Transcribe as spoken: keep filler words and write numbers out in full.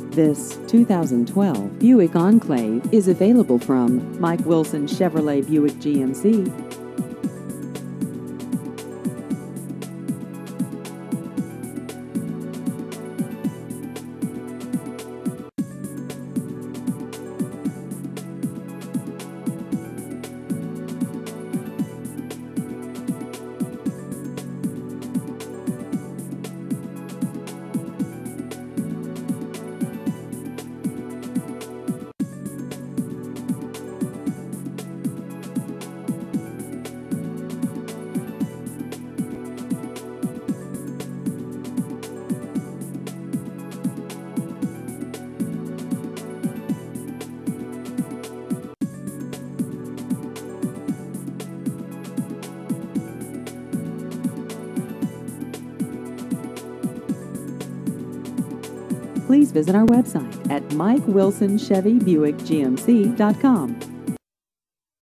This two thousand twelve Buick Enclave is available from Mike Wilson Chevrolet Buick G M C. Please visit our website at mike wilson chevy buick g m c dot com.